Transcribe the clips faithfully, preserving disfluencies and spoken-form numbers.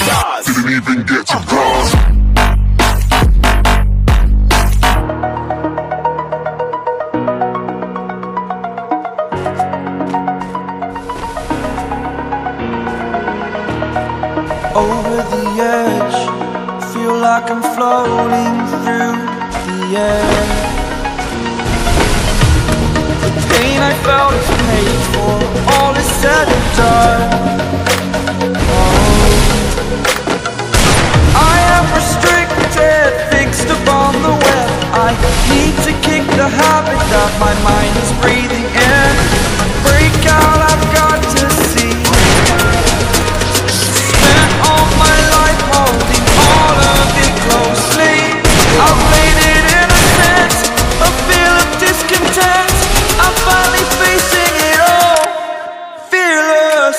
stars. Didn't even get to cross. Over the edge, feel like I'm floating through the air. The pain I felt is paid for, all is said and done. Oh, I am restricted, fixed upon the web. I need to kick the habit that my mind is breathing in. Break out, I've got to see. All my life holding all of it closely. I've played it in a sense, a feel of discontent. I'm finally facing it all, fearless.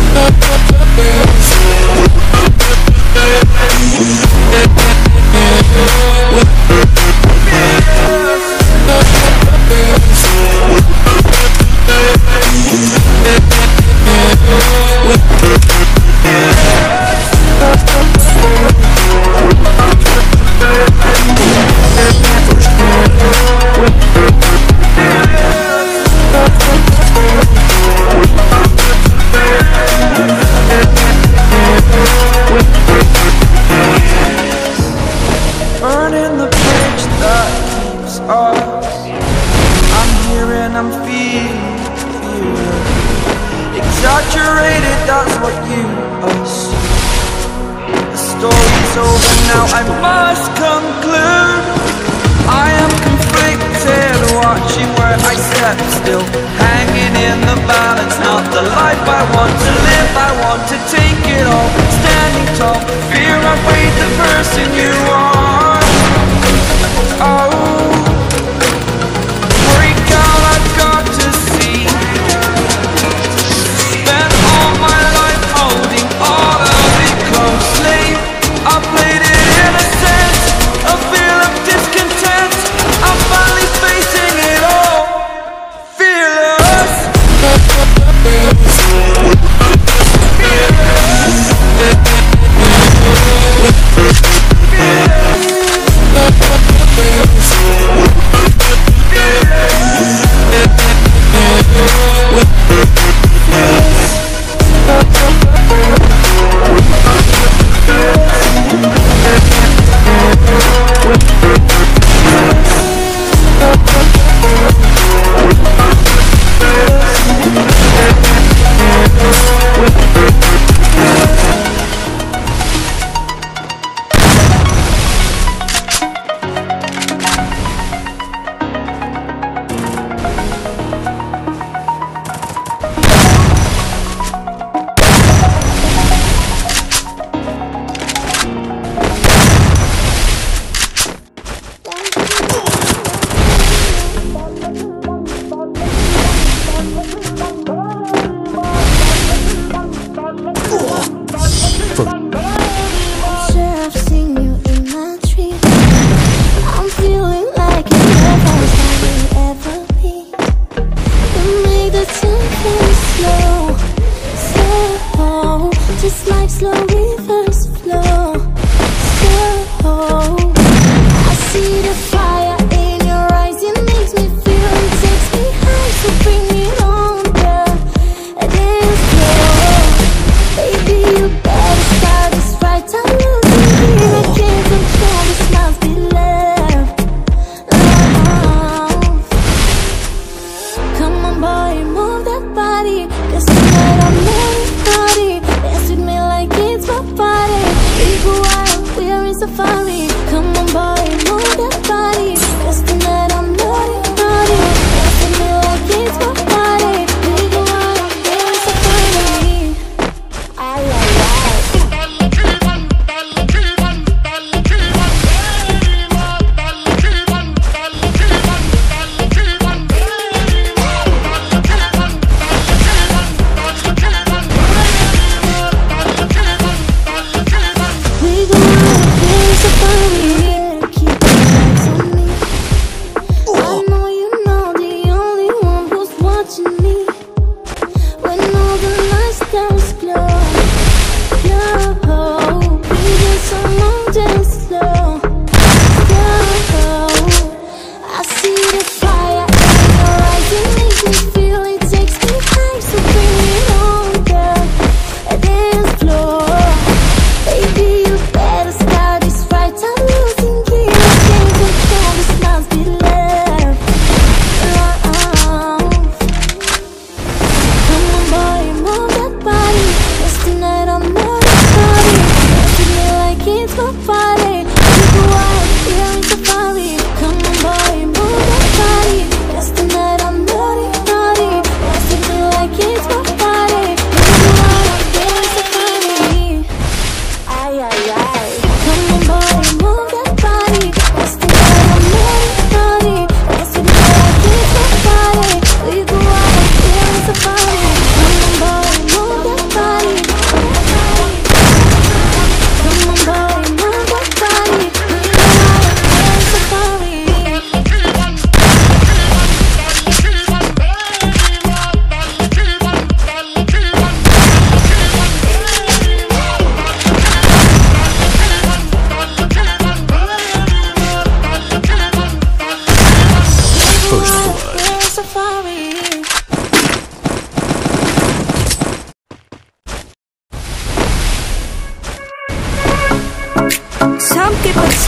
Burning the bridge that keeps us. I'm here and I'm feeling, feeling exaggerated, that's what you assume. The story's over now, I must conclude. I am conflicted, watching where I step still, hanging in the balance, not the life I want to live. I want to take it all, standing tall, fear I've weighed the person you are. Oh, break out, I've got to see. Spent all my life holding all of it closely. I played it in a sense, a feel of discontent. I'm finally facing it all, fearless. When all the lights glow, glow.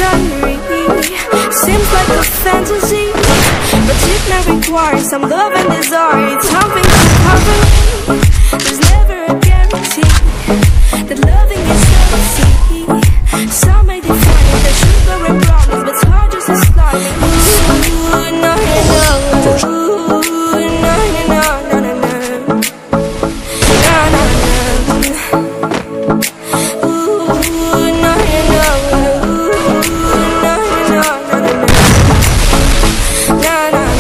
diary. Seems like a fantasy, but it may require some love and desire. It's something to cover me. There's never a guarantee that loving is so easy. Some may define it as sugar and brownies, but it's hard just as sliding. Ooh, no, no, no. Ooh, no, no, no, no, no. No, no, no. Ooh, no, no, no. Ooh, no, no, no, no, no. No, no, no.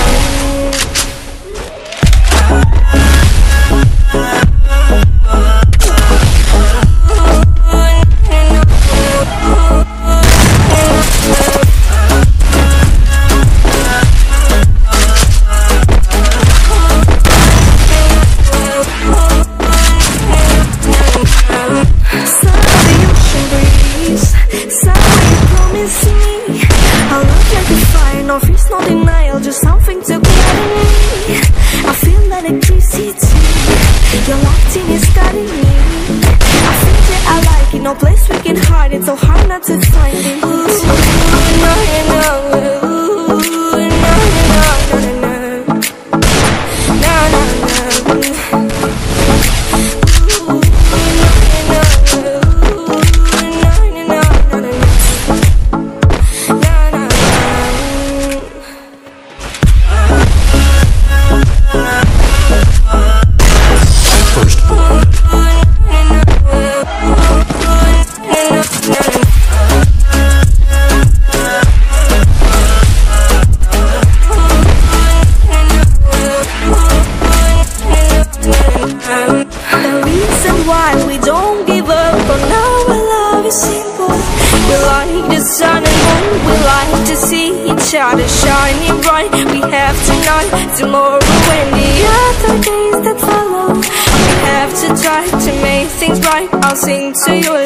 No place we can hide it, so hard not to find it. Ooh, no, no, ooh, no, no, no, no, no, no, no, no. Ooh, no, no, ooh, no, no, no, no, no, no, no. First blood. Shadow shining bright, we have tonight, tomorrow and the other days that follow. We have to try to make things right. I'll sing to you